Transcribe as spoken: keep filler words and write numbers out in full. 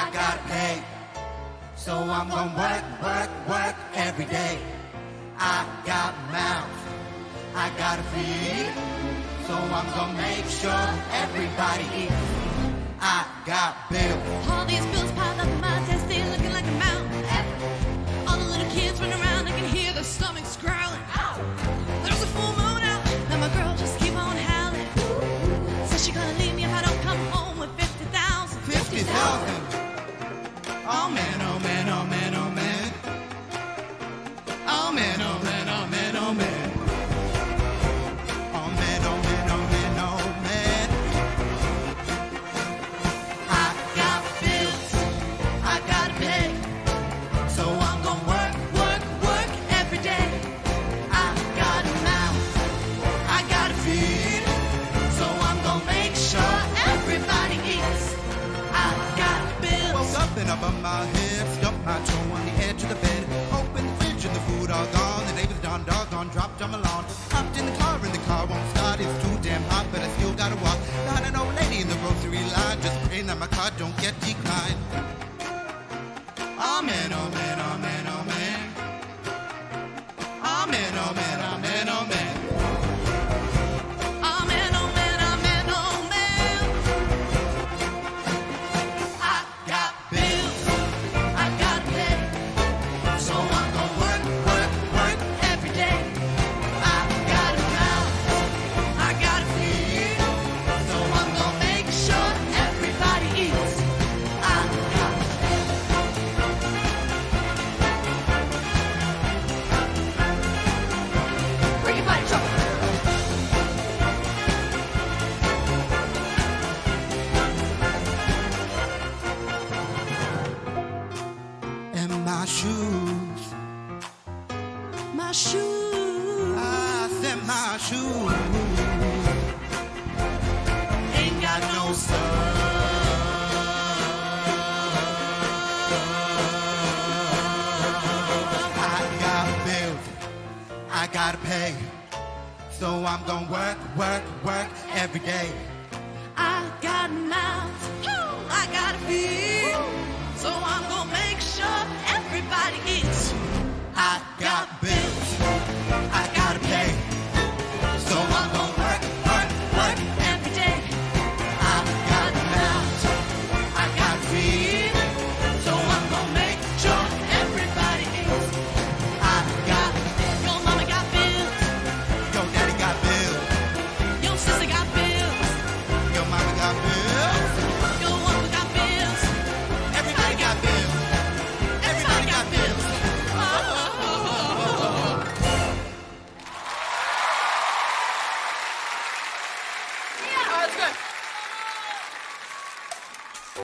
I gotta pay. So I'm gonna work, work, work every day. I got mouths, I gotta feed. So I'm gonna make sure everybody eats. I got bills. All these bills piled up on my desk, they looking like a mountain. All the little kids running around, I can hear their stomachs growling. There's a full moon out, now my girl just keep on howling. Says she gonna leave me if I don't come home with fifty thousand. fifty thousand? Oh man, oh man, oh man, oh man. Oh man, oh man, oh man, oh man. Oh man, oh man, oh man, oh man. I got bills, I gotta pay. So I'm gonna work, work, work every day. I got a mouth, I gotta feed. So I'm gonna make sure everybody eats. I got bills. Woke up and up on my head, stuck my toe on the edge of the bed. Open the fridge and the food all gone. The neighbor's done doggone, dropped on my lawn. Hopped in the car and the car won't start. It's too damn hot, but I still gotta walk. Got an old lady in the grocery line, just praying that my car don't get declined. Oh man, oh man, oh man, oh man. Oh man, oh man, oh man, oh man. Oh man, oh man, oh man, oh man. I got bills, I gotta pay. So I'm gonna work, work, work every day. I got a mouth, I gotta feed. So I'm gonna make sure everybody eats. I got bring your body trouble. And my shoes, My shoes. I said my shoes ain't got no stuff. I got bills, I gotta pay. So I'm gonna work, work, work every day.